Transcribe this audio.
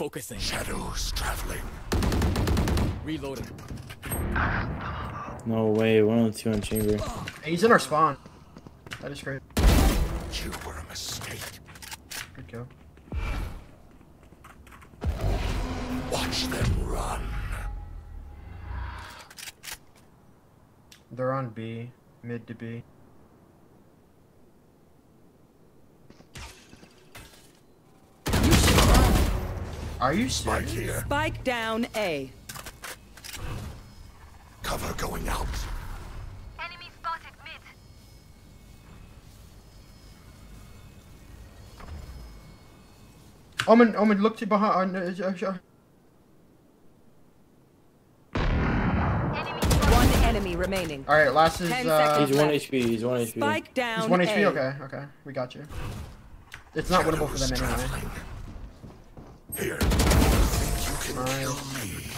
Focusing. Shadows traveling. Reloading. No way, 102 on chamber. He's in our spawn. That is great. You were a mistake. Good kill. Watch them run. They're on B. Mid to B. Are you Spike serious? here. Spike down A. Cover going out. Enemy spotted mid. Omen, look to behind. One enemy remaining. All right, last is 10 seconds. He's 1 HP, he's 1 HP. Spike down he's 1 HP. A. Okay, we got you. It's not winnable for them anyway. Here. You think you can kill me?